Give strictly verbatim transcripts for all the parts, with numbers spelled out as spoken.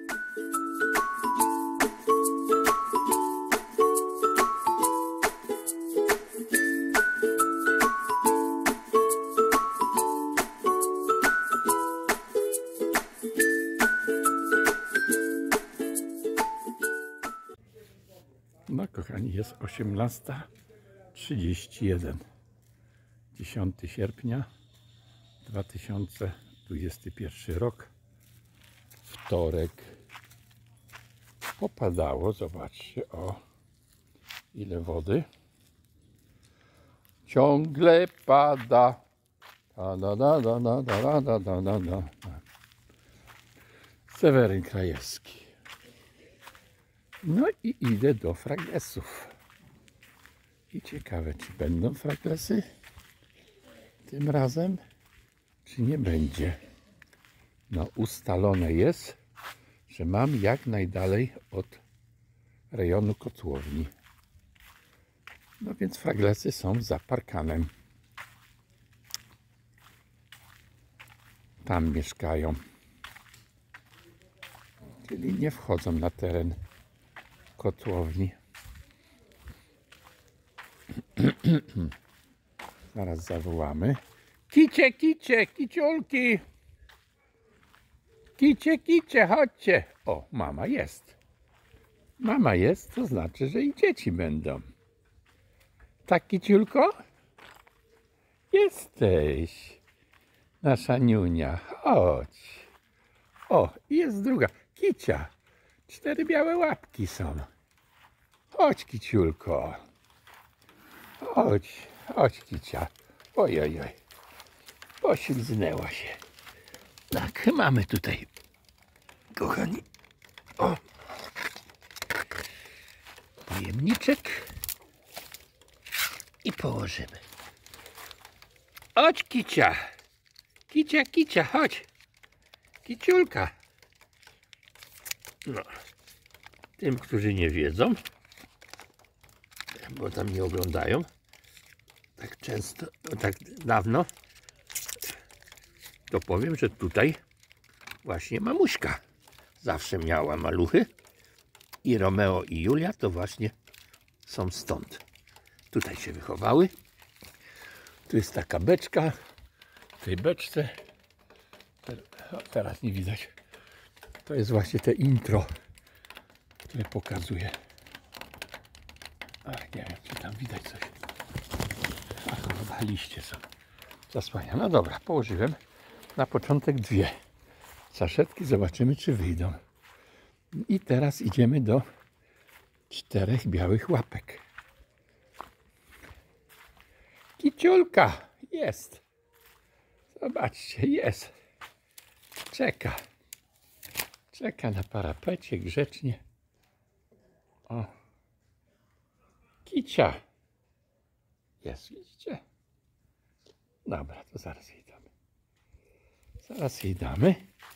No kochani, jest osiemnasta trzydzieści jeden, dziesiątego sierpnia dwa tysiące dwudziesty pierwszy rok, wtorek. Popadało, zobaczcie, o ile wody. Ciągle pada. Da, da, da, da, da, da, da, da, da, da. Seweryn Krajewski. No i idę do fraglesów. I ciekawe, czy będą fraglesy tym razem, czy nie będzie. No, ustalone jest, że mam jak najdalej od rejonu kotłowni. No więc fraglesy są za parkanem. Tam mieszkają. Czyli nie wchodzą na teren kotłowni. Zaraz zawołamy. Kicie, kicie, kiciulki. Kicie, kicie, chodźcie. O, mama jest. Mama jest, to znaczy, że i dzieci będą. Tak, kiciulko? Jesteś. Nasza niunia. Chodź. O, jest druga. Kicia. Cztery białe łapki są. Chodź, kiciulko. Chodź, chodź, kicia. Oj, oj, oj. Poślizgnęła się. Tak, mamy tutaj, kochani, o, pojemniczek i położymy. Chodź, kicia. Kicia, kicia, chodź. Kiciulka. No, tym, którzy nie wiedzą, bo tam nie oglądają tak często, tak dawno, to powiem, że tutaj właśnie mamuśka zawsze miała maluchy i Romeo i Julia to właśnie są stąd. Tutaj się wychowały. Tu jest taka beczka. W tej beczce teraz nie widać. To jest właśnie te intro, które pokazuje. Ach, nie wiem, czy tam widać coś. Ach, chyba liście są. Zasłania. No dobra, położyłem na początek dwie saszetki. Zobaczymy, czy wyjdą. I teraz idziemy do czterech białych łapek. Kiciulka jest. Zobaczcie, jest. Czeka. Czeka na parapecie grzecznie. O. Kicia. Jest, widzicie? Dobra, to zaraz jej damy. Zaraz jej damy.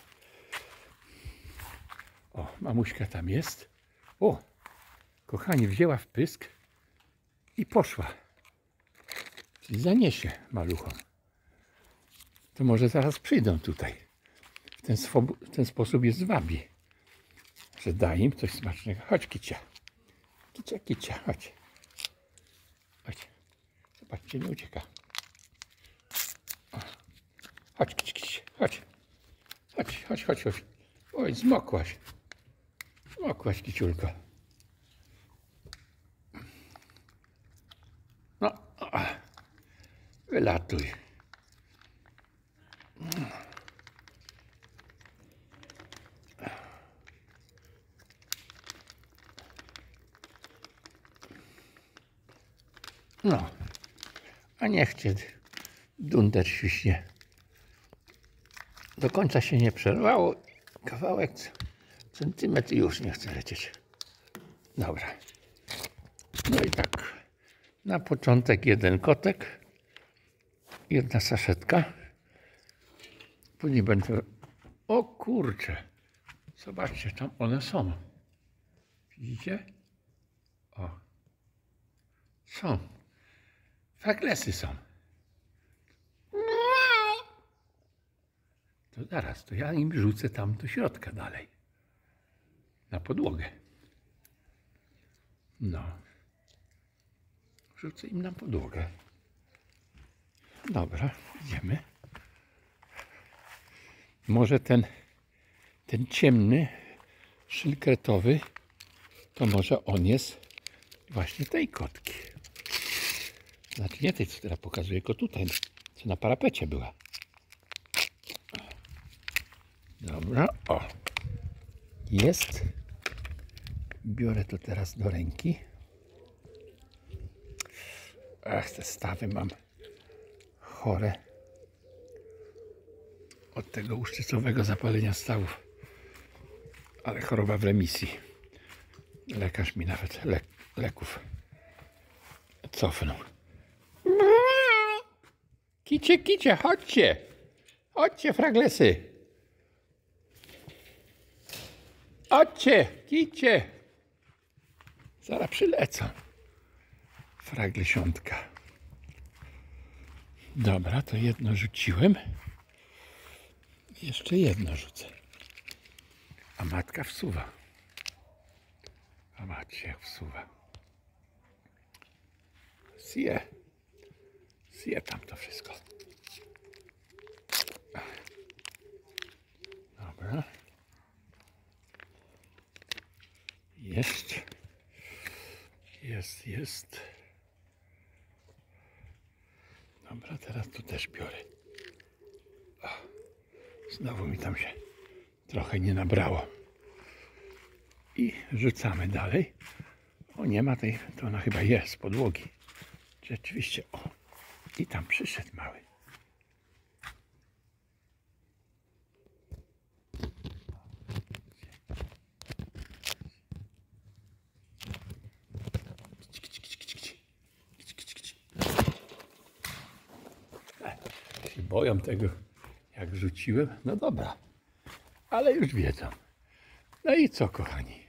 O, mamuśka tam jest. O, kochani, wzięła w pysk i poszła. Czyli zaniesie maluchom. To może zaraz przyjdą tutaj. W ten, w ten sposób je zwabi. Że da im coś smacznego. Chodź, kicia. Kicia, kicia, chodź. Chodź. Zobaczcie, nie ucieka. O. Chodź, kicia, kicia, chodź. Chodź, chodź, chodź, chodź. Oj, zmokłaś. Zmokłaś, kiciulko. No, wylatuj. No, a niech cię dunder świśnie. Do końca się nie przerwało. Kawałek, centymetr i już nie chce lecieć. Dobra. No i tak. Na początek jeden kotek. Jedna saszetka. Później będę... O kurczę. Zobaczcie, tam one są. Widzicie? O. Są. Fraglesy są. To zaraz, to ja im rzucę tam do środka dalej. na podłogę. No. Rzucę im na podłogę. Dobra, idziemy. Może ten, ten ciemny, szylkretowy, to może on jest właśnie tej kotki. Znaczy nie tej, co teraz pokazuję, tylko tutaj, co na parapecie była. Dobra, o. Jest. Biorę to teraz do ręki. Ach, te stawy mam chore. Od tego uszczycowego zapalenia stawów. Ale choroba w remisji. Lekarz mi nawet le leków cofnął. Kicie, kicie, chodźcie. Chodźcie, fraglesy. Chodźcie, kicie. Zaraz przylecą. Fraglesiątka. Dobra, to jedno rzuciłem. Jeszcze jedno rzucę. A matka wsuwa. A macie jak wsuwa. Zje. Zje tam to wszystko. Dobra. Jest. Jest, jest. Dobra, teraz tu też biorę. O, znowu mi tam się trochę nie nabrało. I rzucamy dalej. O, nie ma tej, to ona chyba jest z podłogi. Rzeczywiście, o. I tam przyszedł mały. Się boją tego, jak rzuciłem. No dobra, ale już wiedzą. No i co, kochani?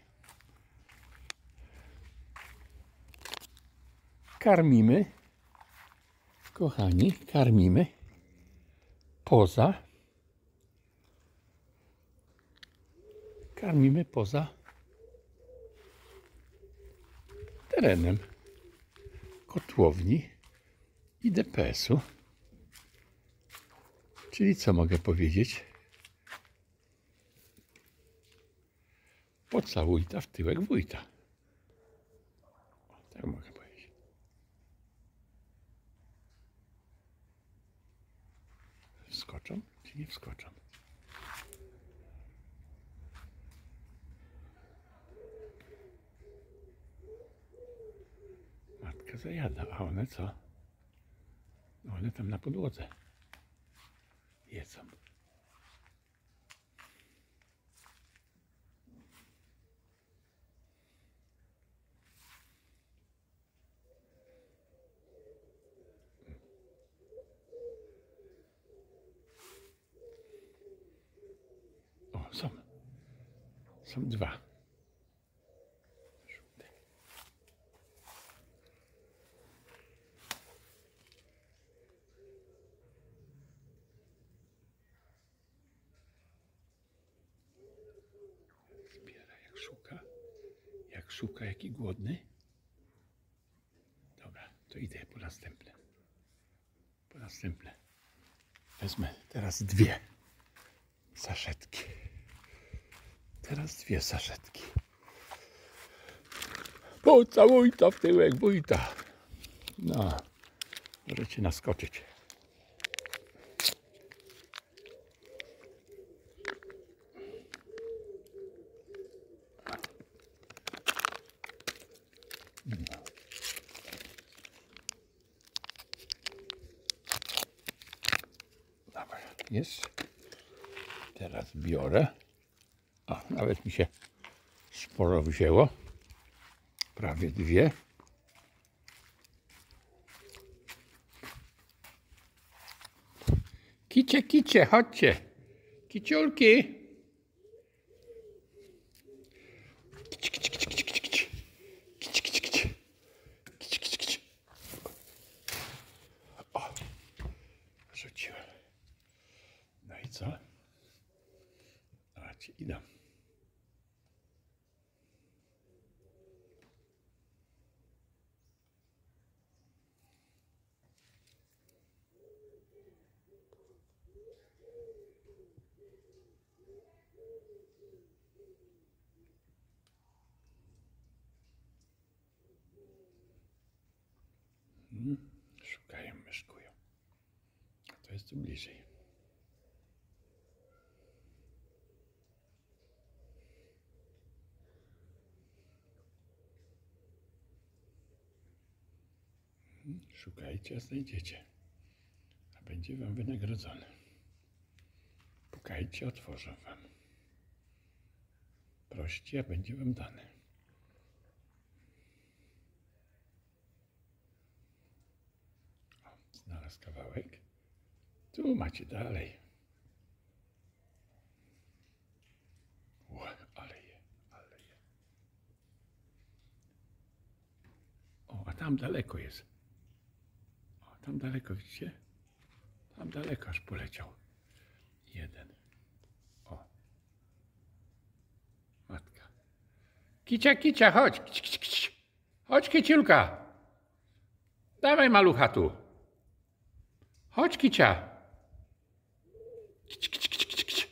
Karmimy, kochani, karmimy poza, karmimy poza terenem kotłowni i D P S-u. Czyli co mogę powiedzieć? Pocałuj ta w tyłek wójta. Tak mogę powiedzieć. Wskoczą czy nie wskoczą? Matka zajada, a one co? One tam na podłodze jedzą. O, są. Są dwa. Żółte. Zbiera jak szuka. Jak szuka, jaki głodny. Dobra, to idę po następne. Po następne. Wezmę teraz dwie saszetki. Teraz dwie saszetki. Pocałuj to w tyłek wójta. No, możecie naskoczyć. No. Dobra, jest. Teraz biorę. O, nawet mi się sporo wzięło. Prawie dwie. Kicie, kicie, chodźcie. Kiciulki. Kici, kici, kici, kici, kici, kici. Kici, kici, kici. Kici, kici, kici. O, rzuciłem. No i co? Zobaczcie, idą. Mhm. Szukają, myszkują. To jest tu bliżej. Szukajcie, a znajdziecie. A będzie wam wynagrodzone. Pukajcie, otworzą wam. Proście, a będzie wam dane. O, znalazł kawałek. Tu macie dalej. O, ale je, ale je. O, a tam daleko jest. O, tam daleko, widzicie? Tam daleko aż poleciał. Jeden. O. Matka. Kicia, kicia, chodź. Kici, kici, kici. Chodź, kiciulka. Dawaj malucha tu. Chodź, kicia. Kici, kici, kici, kici, kici.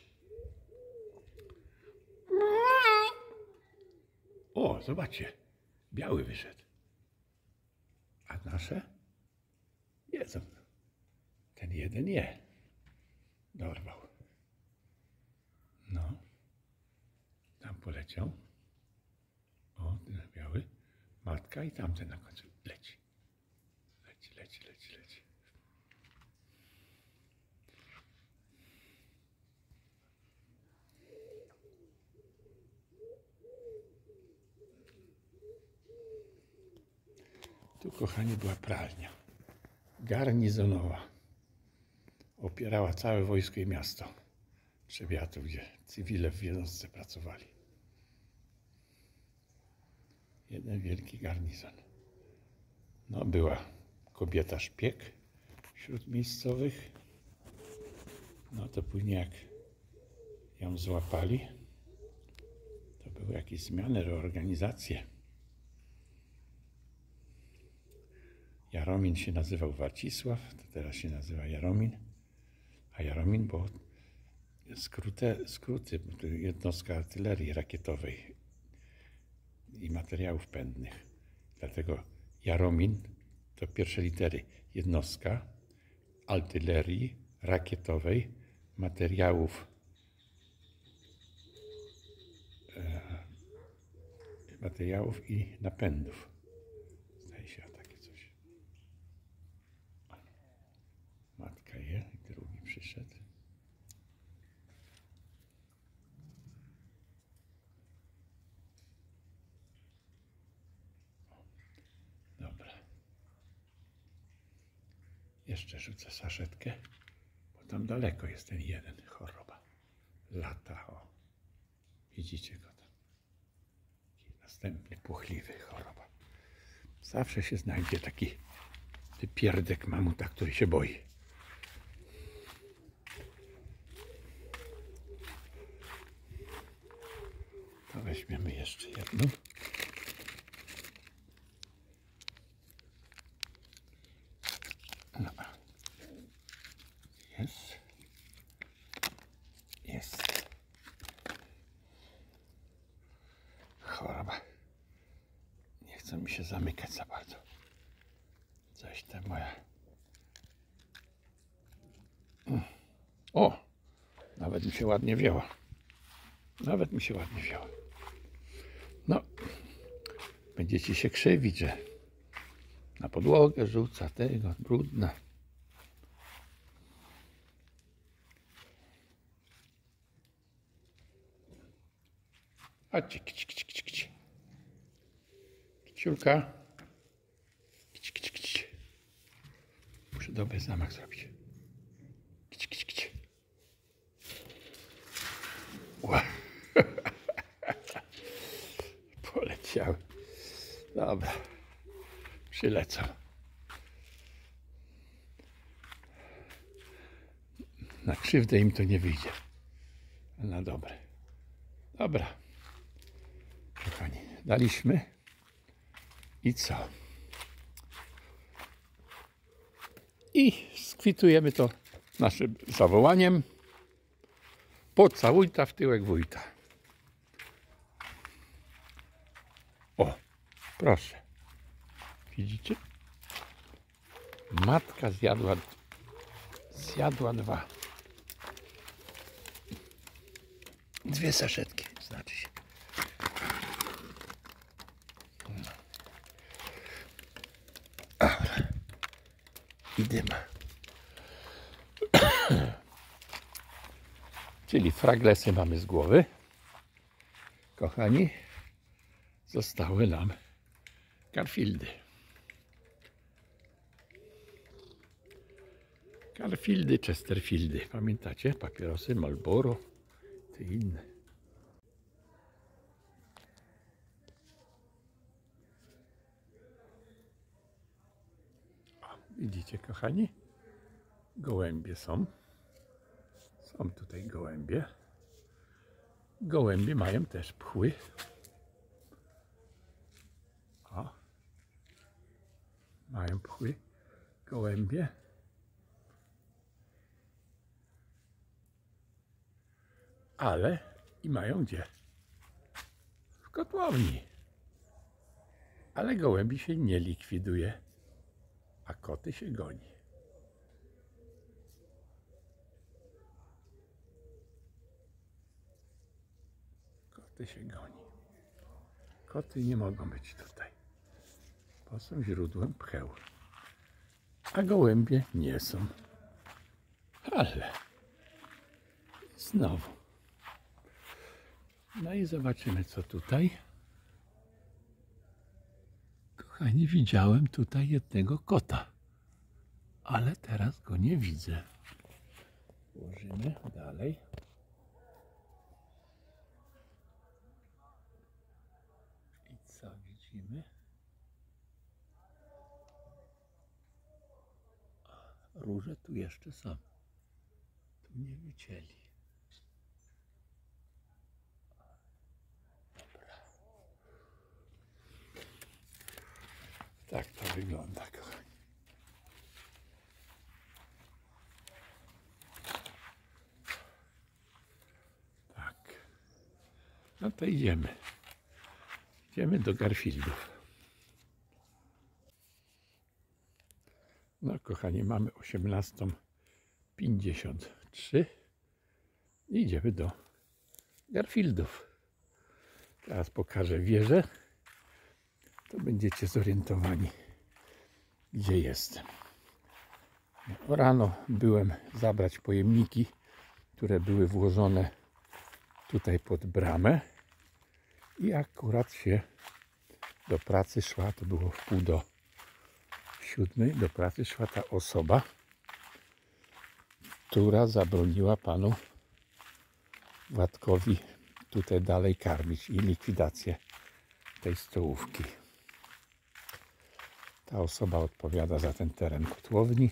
O, zobaczcie. Biały wyszedł. A nasze jedzą. Ten jeden je. Dorwał. No. Tam poleciał. O, ten biały. Matka i tamten na końcu leci. Leci, leci, leci, leci. Tu, kochani, była pralnia. Garnizonowa. Opierała całe wojsko i miasto Trzebiatów, gdzie cywile w jednostce pracowali. Jeden wielki garnizon. No, była kobieta szpieg wśród miejscowych. No to później jak ją złapali, to były jakieś zmiany, reorganizacje. Jaromin się nazywał Warcisław, to teraz się nazywa Jaromin. A Jaromin, bo skróty, skróty jednostka artylerii rakietowej i materiałów pędnych. Dlatego Jaromin to pierwsze litery jednostka artylerii rakietowej, materiałów e, materiałów i napędów. Zdaje się takie coś. Matka je, drugi przyszedł. Dobra. Jeszcze rzucę saszetkę, bo tam daleko jest ten jeden choroba. Lata, o. Widzicie go tam. I następny płochliwy choroba. Zawsze się znajdzie taki wypierdek mamuta, który się boi. To weźmiemy jeszcze jedną. No. Jest. Jest. Choroba. Nie chce mi się zamykać za bardzo. Coś tam moja. O! Nawet mi się ładnie wzięła. Nawet mi się ładnie wzięła. No. Będziecie się krzywić, że na podłogę rzuca tego, brudna. Chodźcie, kici, kici, kici, kici. Kiciulka. Kici, kici, kici. Muszę dobry zamach zrobić. Kici, kici, kici. Poleciały. Dobra. Przylecą. Na krzywdę im to nie wyjdzie. Na dobre. Dobra. Kochani, daliśmy. I co? I skwitujemy to naszym zawołaniem. Pocałuj ta w tyłek wójta. O, proszę. Widzicie? Matka zjadła, zjadła dwa. Dwie saszetki, znaczy się. Dobra. I dyma. Czyli fraglesy mamy z głowy. Kochani, zostały nam Garfieldy. Garfieldy, Chesterfieldy. Pamiętacie? Papierosy, Marlboro, te inne. O, widzicie, kochani? Gołębie są. Są tutaj gołębie. Gołębie mają też pchły. O. Mają pchły. Gołębie. Ale i mają gdzie? W kotłowni. Ale gołębi się nie likwiduje, a koty się goni. Koty się goni. Koty nie mogą być tutaj, bo są źródłem pcheł. A gołębie nie są. Ale znowu. No i zobaczymy, co tutaj. Kochani, widziałem tutaj jednego kota, ale teraz go nie widzę. Włożymy dalej. I co widzimy? Róże tu jeszcze są. Tu nie wycięli. Dobra. Tak to wygląda, kochani. Tak. No to idziemy. Idziemy do Garfieldów. No kochani, mamy osiemnastą pięćdziesiąt trzy. Idziemy do Garfieldów. Teraz pokażę wieżę. To będziecie zorientowani, gdzie jestem. Rano byłem zabrać pojemniki, które były włożone tutaj pod bramę. I akurat się do pracy szła, to było w pół do siódmej, do pracy szła ta osoba, która zabroniła panu Władkowi tutaj dalej karmić i likwidację tej stołówki. Ta osoba odpowiada za ten teren kotłowni.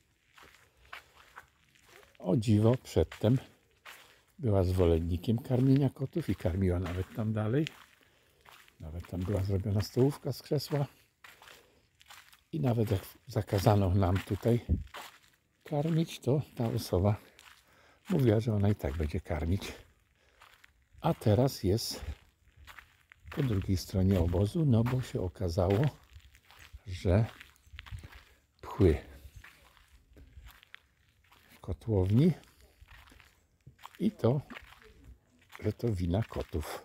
O dziwo, przedtem była zwolennikiem karmienia kotów i karmiła nawet tam dalej. Nawet tam była zrobiona stołówka z krzesła. I nawet jak zakazano nam tutaj karmić, to ta osoba mówiła, że ona i tak będzie karmić. A teraz jest po drugiej stronie obozu, no bo się okazało, że pchły w kotłowni i to, że to wina kotów.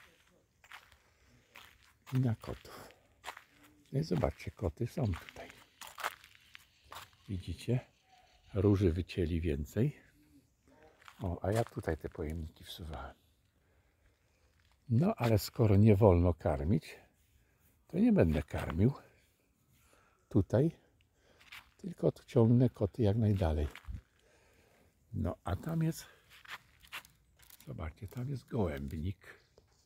Wina kotów. No i zobaczcie, koty są tutaj. Widzicie? Róży wycięli więcej. O, a ja tutaj te pojemniki wsuwałem. No, ale skoro nie wolno karmić, to nie będę karmił tutaj, tylko ciągnę koty jak najdalej. No, a tam jest, zobaczcie, tam jest gołębnik.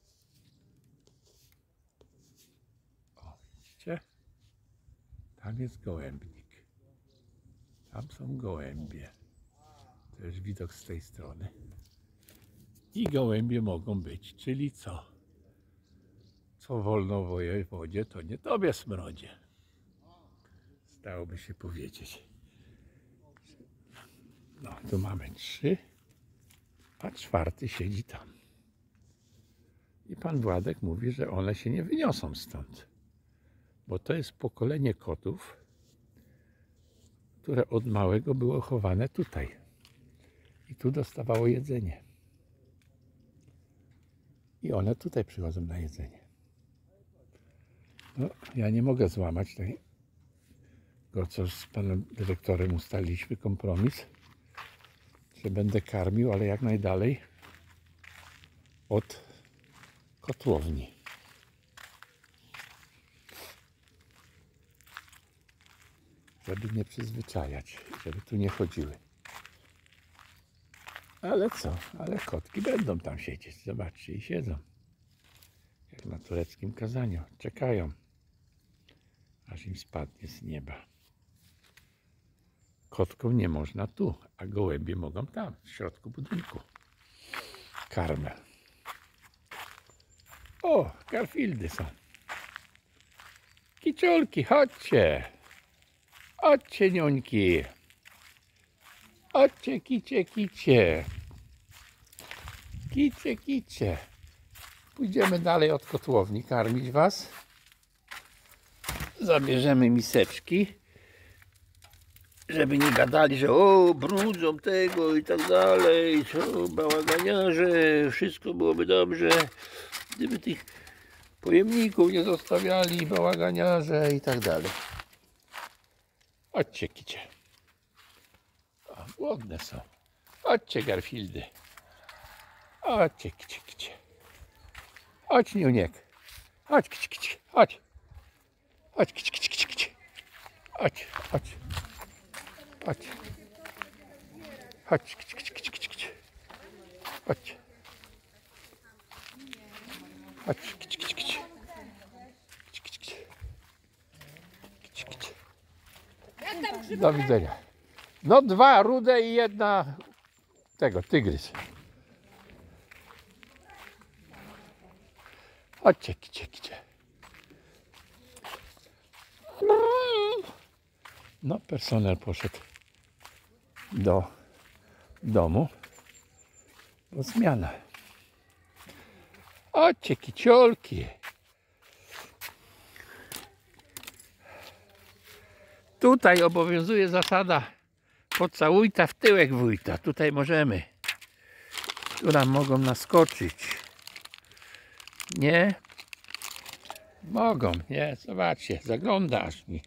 O, widzicie? Tam jest gołębnik. Tam są gołębie. To jest widok z tej strony. I gołębie mogą być, czyli co? Co wolno w wodzie, to nie tobie smrodzie. Stałoby się powiedzieć. No, tu mamy trzy, a czwarty siedzi tam. I pan Władek mówi, że one się nie wyniosą stąd. Bo to jest pokolenie kotów, które od małego było chowane tutaj. I tu dostawało jedzenie. I one tutaj przychodzą na jedzenie. No, ja nie mogę złamać tego, co z panem dyrektorem ustaliliśmy kompromis, że będę karmił, ale jak najdalej od kotłowni. Żeby nie przyzwyczajać, żeby tu nie chodziły. Ale co? Ale kotki będą tam siedzieć. Zobaczcie, i siedzą. Jak na tureckim kazaniu. Czekają, aż im spadnie z nieba. Kotkom nie można tu, a gołębie mogą tam, w środku budynku. Karmę. O, Garfieldy są. Kiciulki, chodźcie. Chodźcie, niuńki. Chodźcie, kicie, kicie. Kicie, kicie. Pójdziemy dalej od kotłowni karmić was. Zabierzemy miseczki, żeby nie gadali, że o, brudzą tego i tak dalej, co bałaganiarze, wszystko byłoby dobrze, gdyby tych pojemników nie zostawiali, bałaganiarze i tak dalej. Chodźcie, kicie. O, głodne są. Chodźcie, Garfieldy. Chodźcie, kicie, kicie. Chodź, niuniek. Chodź, kicie, kicie. Chodź. Chodź, kicie, kicie, kicie, kicie. Chodź, chodź. Chodź. Chodź, kicie, kicie, kicie, kicie, kicie. Chodź. Chodź, kicie, kicie, kicie. Kicie, kicie, kicie. Kicie, kicie. Do widzenia. No dwa rude i jedna tego, tygrys. Chodźcie, kicie, kicie. No, personel poszedł do domu, bo zmiana. Chodźcie, kiciolki. Tutaj obowiązuje zasada pocałujta w tyłek wójta. Tutaj możemy. Tu nam mogą naskoczyć. Nie? Mogą, nie? Zobaczcie, zaglądasz mi.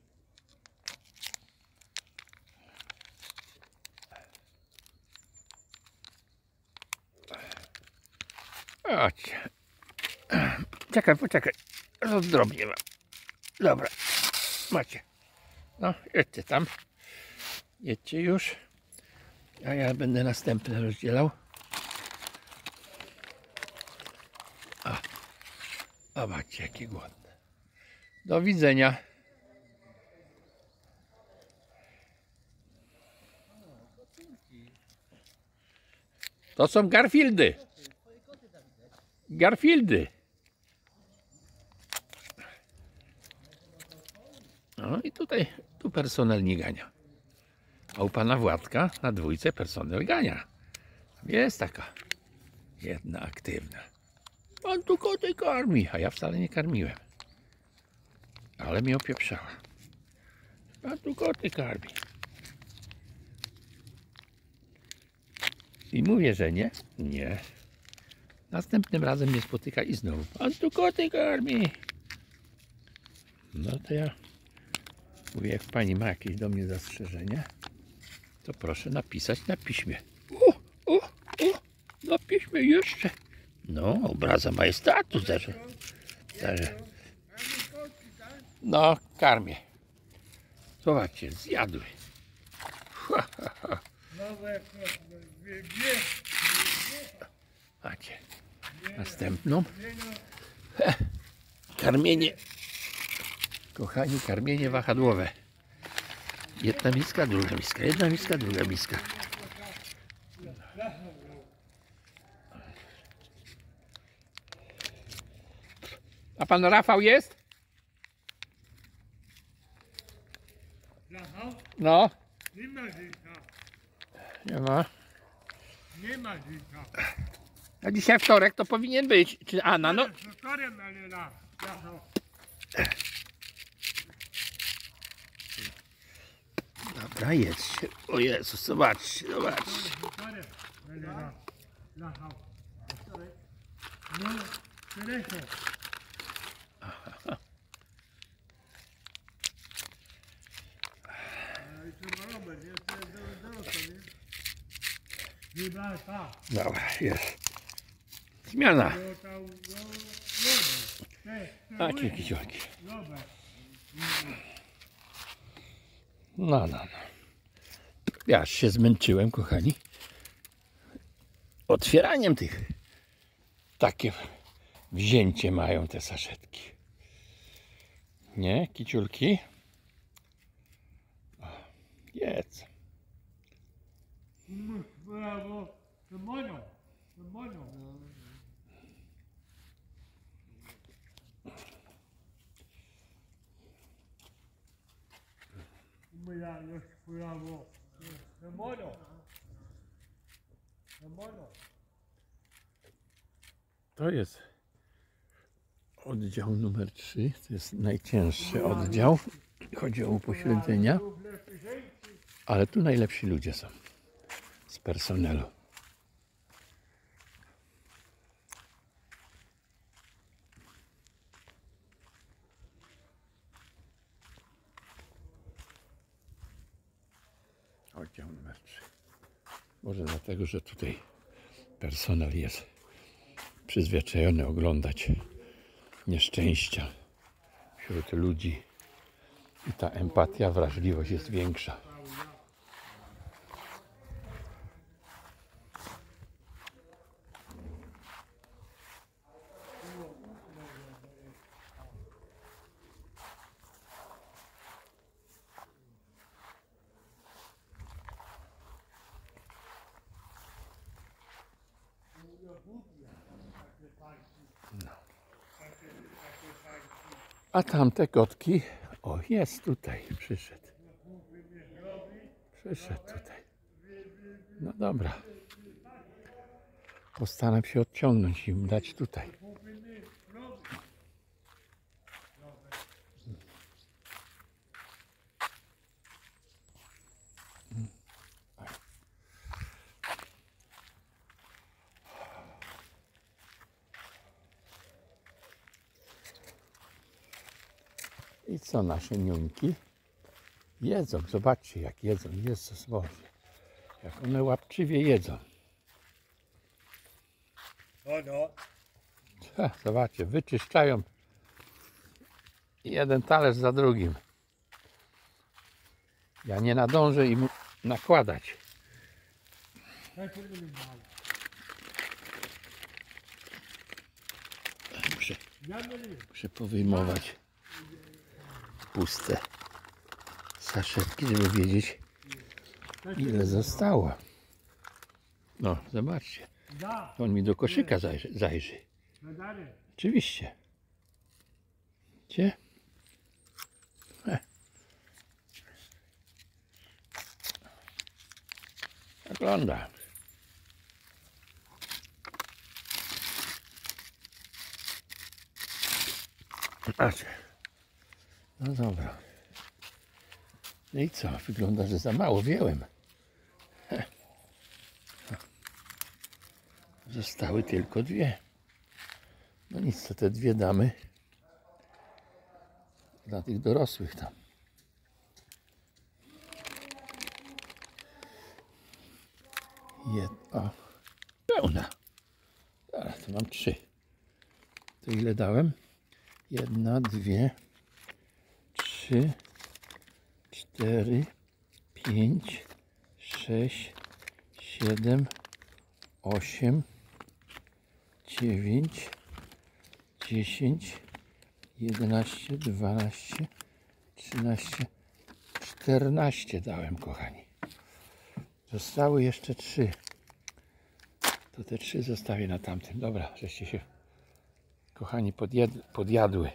Chodźcie. Czekaj, poczekaj. Rozdrobnię wam. Dobra. Macie. No, jedźcie tam. Jedźcie już. A ja będę następne rozdzielał. O, zobaczcie, jakie głodne. Do widzenia. To są Garfieldy. Garfieldy. No i tutaj tu personel nie gania. A u pana Władka na dwójce personel gania. Jest taka jedna aktywna. Pan tu koty karmi, a ja wcale nie karmiłem. Ale mi opieprzała. Pan tu koty karmi. I mówię, że nie. Nie. Następnym razem mnie spotyka i znowu. Pan tu koty karmi. No to ja mówię, jak pani ma jakieś do mnie zastrzeżenia, to proszę napisać na piśmie. O, o, o, na piśmie jeszcze. No, obraza majestatu zdarza. Zdarza. No, karmię. Zobaczcie, zjadły. Ha, ha, ha. Macie następną. He, karmienie. Kochani, karmienie wahadłowe. Jedna miska, druga miska, jedna miska, druga miska. A pan Rafał jest? Rafał? No. Nie ma życia. Nie ma. Nie ma życia. A dzisiaj wtorek to powinien być. Czy Anna? No. Z wtorem, ale na. Rafał. Dobra, jedźcie. O Jezus, zobaczcie, zobaczcie. Pare, ale la, la hał. No, derecho. Ale trzeba robić, jest dorosło, nie? Chyba tak. Dobra, jest. Zmiana. To tam, no, robię. Te, te A łyki. kiciolki. Robię. No, no, no. Ja aż się zmęczyłem, kochani. Otwieraniem tych. Takie wzięcie mają te saszetki. Nie, kiciulki? O, jedz. Mm, brawo. To moją. To moją. Moja już brawo. To moją. To moją. To jest oddział numer trzy. To jest najcięższy oddział. Chodzi o upośledzenia. Ale tu najlepsi ludzie są z personelu. Oddział numer trzy. Może dlatego, że tutaj personel jest przyzwyczajony oglądać nieszczęścia wśród ludzi i ta empatia, wrażliwość jest większa. A tamte kotki, o jest tutaj, przyszedł. Przyszedł tutaj. No dobra. Postaram się odciągnąć i im dać tutaj. I co nasze niuńki? Jedzą, zobaczcie jak jedzą, Jezus Boże. Jak one łapczywie jedzą. O no. Ha, zobaczcie, wyczyszczają jeden talerz za drugim. Ja nie nadążę im nakładać. Tak się nie ma. Muszę, Ja nie. muszę powyjmować puste saszetki, żeby wiedzieć, ile zostało. No, zobaczcie. Da. On mi do koszyka zajrzy. zajrzy. Na dalej. Oczywiście. Gdzie? E. Wygląda. Patrzcie. No dobra. No i co? Wygląda, że za mało wziąłem. He. Zostały tylko dwie. No nic, to te dwie damy dla tych dorosłych tam. Jedna. Pełna. Teraz tu mam trzy. To ile dałem? Jedna, dwie, trzy, cztery, pięć, sześć, siedem, osiem, dziewięć, dziesięć, jedenaście, dwanaście, trzynaście, czternaście dałem, kochani. Zostały jeszcze trzy. To te trzy zostawię na tamtym. Dobra, żeście się, kochani, podjad podjadły.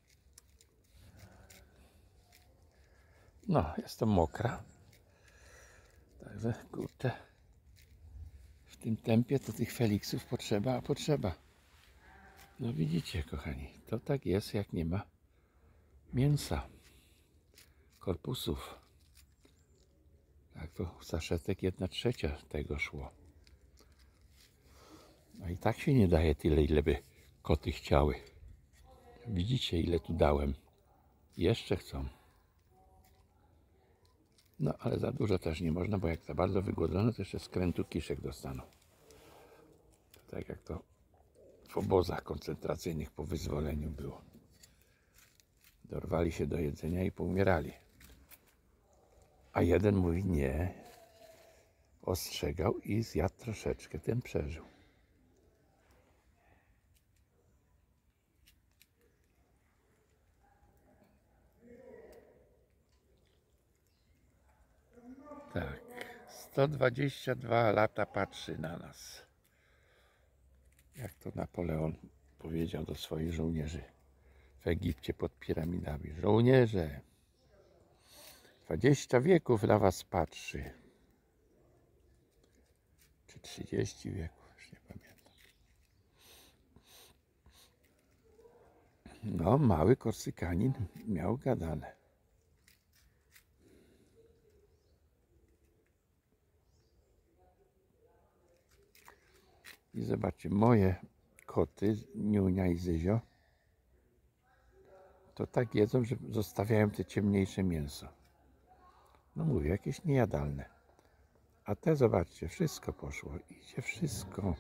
No, jestem mokra. Także, kurczę, w tym tempie to tych Feliksów potrzeba, a potrzeba. No widzicie, kochani, to tak jest, jak nie ma mięsa, korpusów. Tak, to saszetek jedna trzecia tego szło. A i tak się nie daje tyle, ile by koty chciały. Widzicie, ile tu dałem. Jeszcze chcą. No, ale za dużo też nie można, bo jak za bardzo wygłodzone, to jeszcze skrętu kiszek dostaną. Tak jak to w obozach koncentracyjnych po wyzwoleniu było. Dorwali się do jedzenia i poumierali. A jeden mówi nie. Ostrzegał i zjadł troszeczkę, ten przeżył. Tak, sto dwadzieścia dwa lata patrzy na nas. Jak to Napoleon powiedział do swoich żołnierzy w Egipcie pod piramidami. Żołnierze, dwadzieścia wieków na was patrzy. Czy trzydzieści wieków, już nie pamiętam. No, mały Korsykanin miał gadane. I zobaczcie, moje koty, Niunia i Zyzio, to tak jedzą, że zostawiają te ciemniejsze mięso. No mówię, jakieś niejadalne. A te, zobaczcie, wszystko poszło. Idzie wszystko.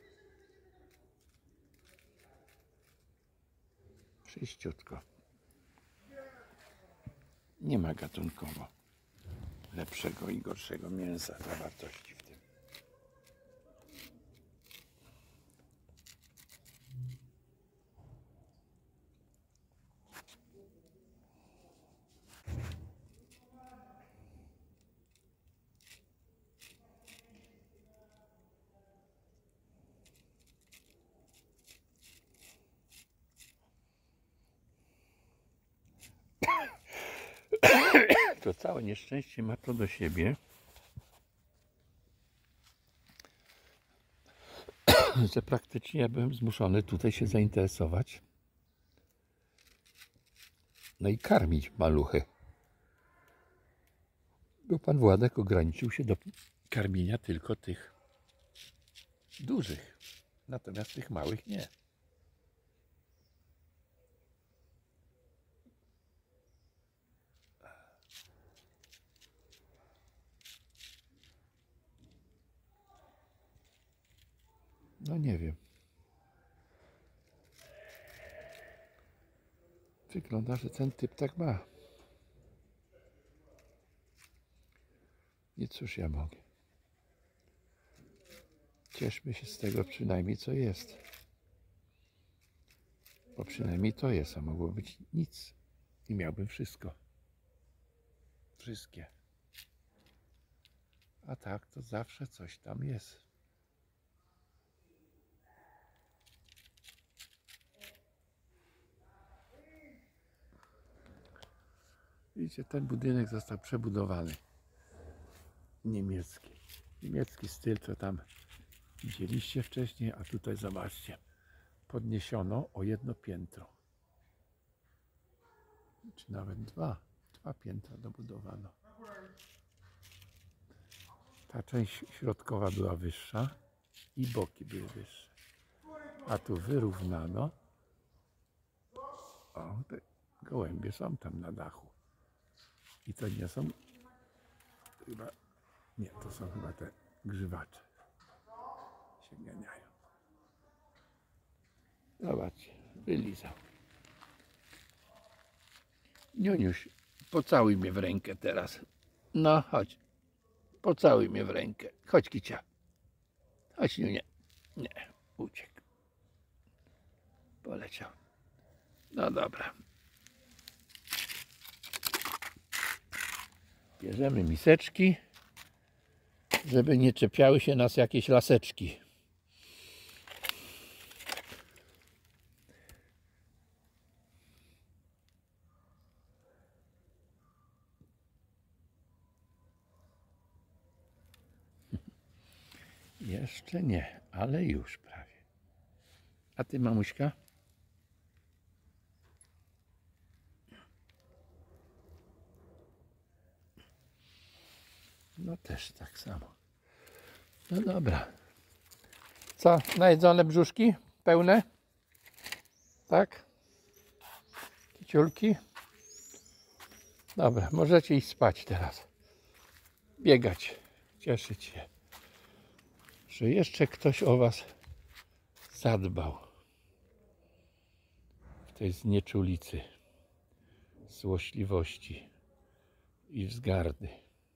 Czyściutko. Nie ma gatunkowo lepszego i gorszego mięsa zawartości w tym. To całe nieszczęście ma to do siebie, że praktycznie ja byłem zmuszony tutaj się zainteresować. No i karmić maluchy. Bo pan Władek ograniczył się do karmienia tylko tych dużych. Natomiast tych małych nie. No nie wiem. Wygląda, że ten typ tak ma. I cóż ja mogę. Cieszmy się z tego przynajmniej, co jest. Bo przynajmniej to jest, a mogło być nic. I miałbym wszystko. Wszystkie. A tak, to zawsze coś tam jest. Widzicie, ten budynek został przebudowany. Niemiecki. Niemiecki styl, co tam widzieliście wcześniej, a tutaj zobaczcie. Podniesiono o jedno piętro. Czy nawet dwa. Dwa piętra dobudowano. Ta część środkowa była wyższa i boki były wyższe. A tu wyrównano. O, te gołębie są tam na dachu. I to nie są chyba, nie, to są chyba te grzywacze. Się ganiają. Zobaczcie, wylizał. Niuniuś, pocałuj mnie w rękę teraz. No, chodź. Pocałuj mnie w rękę. Chodź, kicia. Chodź, Niunia. Nie, uciekł. Poleciał. No dobra. Bierzemy miseczki, żeby nie czepiały się nas jakieś laseczki. Jeszcze nie, ale już prawie. A ty, mamuśka? No też tak samo. No dobra. Co, najedzone brzuszki? Pełne? Tak? Kiciulki? Dobra, możecie iść spać teraz. Biegać. Cieszyć się, że jeszcze ktoś o was zadbał w tej znieczulicy, złośliwości i wzgardy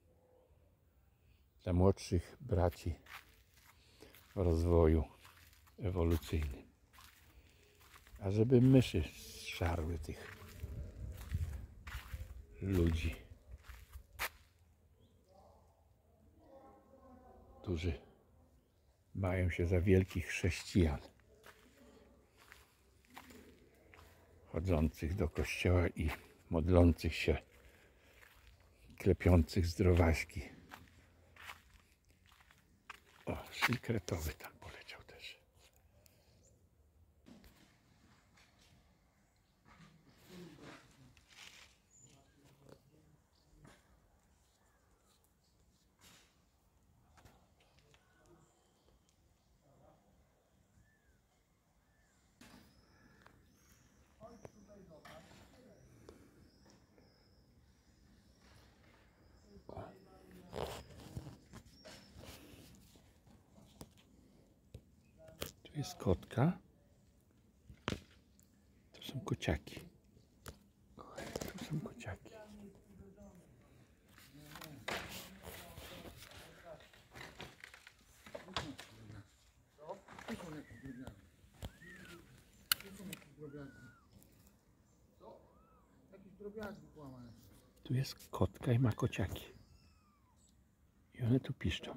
dla młodszych braci w rozwoju ewolucyjnym. A żeby myszy zżarły tych ludzi, którzy mają się za wielkich chrześcijan, chodzących do kościoła i modlących się, klepiących zdrowaśki. O, szylkretowy tam poleciał też. Tu jest kotka. To są kociaki. Tu są kociaki. Tu jest kotka i ma kociaki. I one tu piszczą.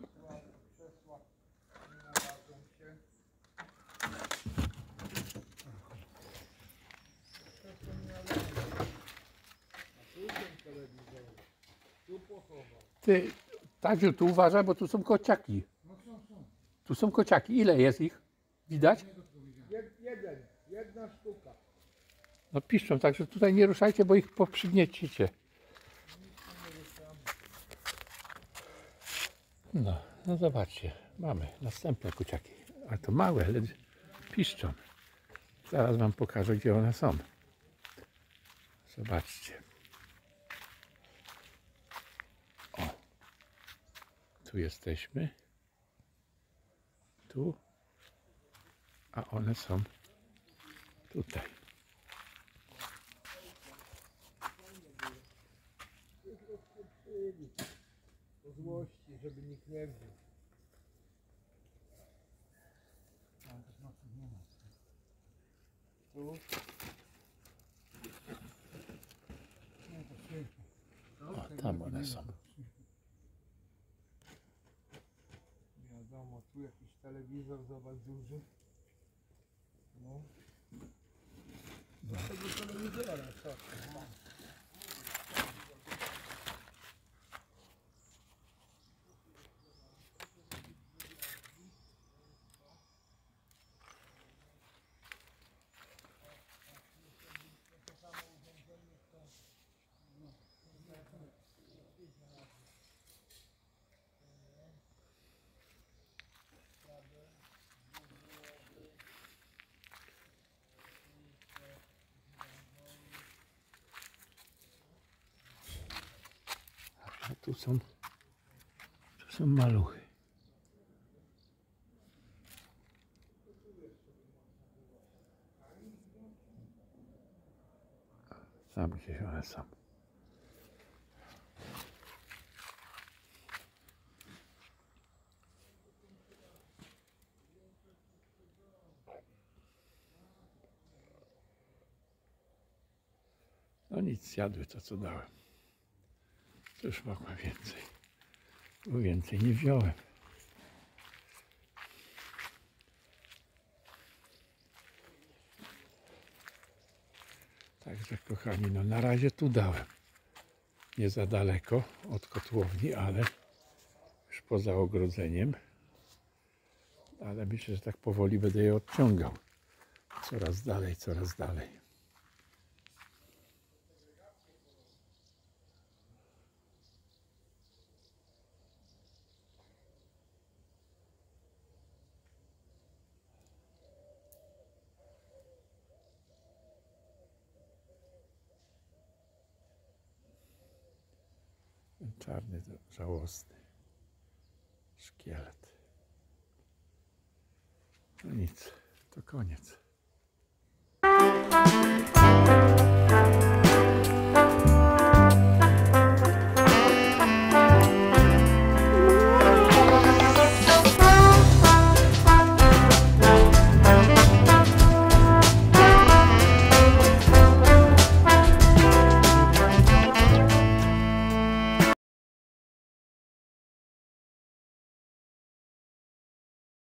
Ty, także tu uważaj, bo tu są kociaki. Tu są kociaki. Ile jest ich? Widać? Jeden, jedna sztuka. No piszczą, także tutaj nie ruszajcie, bo ich poprzygniecicie. No, no zobaczcie, mamy następne kociaki. A to małe, ale piszczą. Zaraz wam pokażę, gdzie one są. Zobaczcie. O, tu jesteśmy. Tu. A one są tutaj. Po złości, żeby nikt nie wziął. Tu. O, tam one są. Wiadomo, tu jakiś telewizor, zobacz, duży. No. Tego telewizora, co? A tu są, tu są maluchy. Tam gdzieś one są. No nic, zjadły to, co dałem. Już mogłem więcej. Bo więcej nie wziąłem. Także kochani, no na razie tu dałem. Nie za daleko od kotłowni, ale już poza ogrodzeniem. Ale myślę, że tak powoli będę je odciągał. Coraz dalej, coraz dalej. Czarny, żałosny szkielet. No nic, to koniec.